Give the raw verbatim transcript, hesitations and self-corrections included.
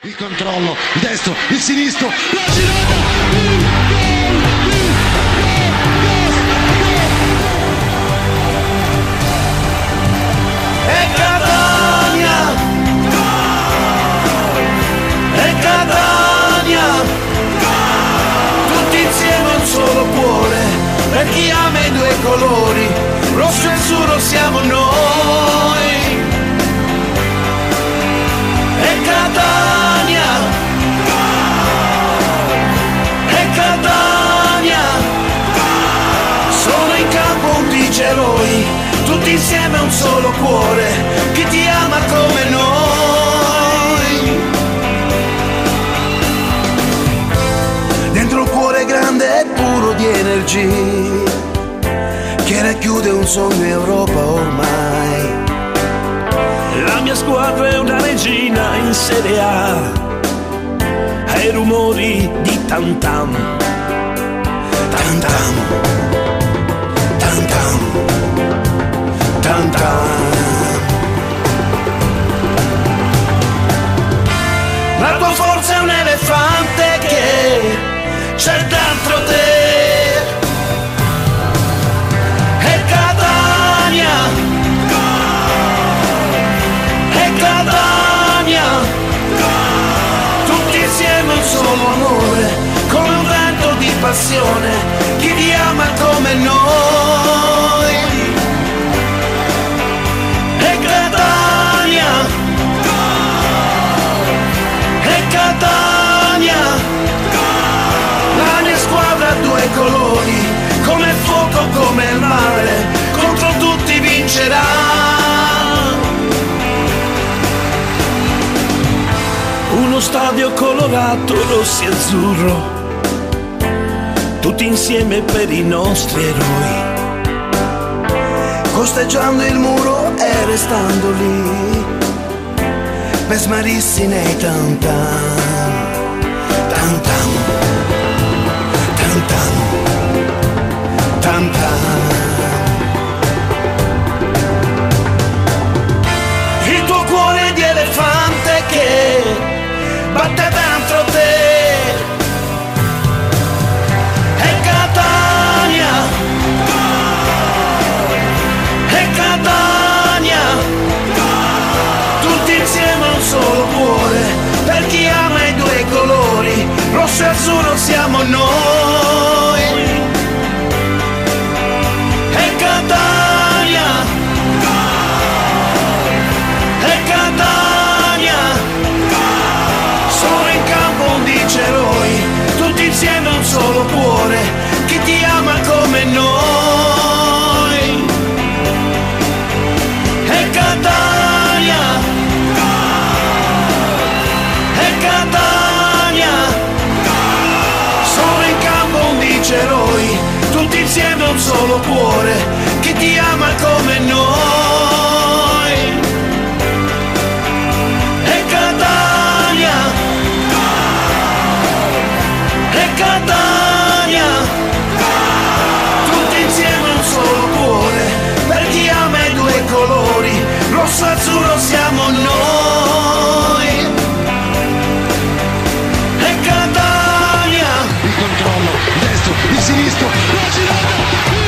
Il controllo, il destro, il sinistro, la girata, il gol, il E Catania, e Catania, tutti insieme un solo cuore, per chi ama i due colori, rosso e azzurro siamo noi. E Catania, e Catania, sono in campo undici eroi, tutti insieme un solo cuore, chi ti ama come noi. Dentro un cuore grande e puro di energie, che racchiude un sogno Europa ormai. La mia squadra è una regina in Serie A, ai rumori di tam tam, tam tam, tam tam, tam tam. La tua forza è un elefante che c'è dentro te. E Catania, tutti insieme un solo amore, come un vento di passione, chi ti ama come noi. E Catania, e Catania, la mia squadra ha due colori, come il fuoco, come il mare, contro tutti vincerà. Uno stadio colorato, rossi e azzurro, tutti insieme per i nostri eroi, costeggiando il muro e restando lì, per smarirsi nei tam tam, tam tam, tam tam, tam tam. Il tuo cuore di elefante che batte dentro te. E Catania, e Catania, tutti insieme un solo cuore, per chi ama i due colori, rosso e azzurro siamo noi. E Catania, e Catania, sono in campo undici eroi, tutti insieme un solo cuore, chi ti ama come noi. E Catania, e Catania, sono in campo undici eroi, tutti insieme un solo cuore, chi ti ama come noi. E Catania, e Catania, tutti insieme un solo cuore, per chi ama i due colori, rosso e azzurro siamo noi. E Catania, il controllo, il destro, il sinistro, la girata,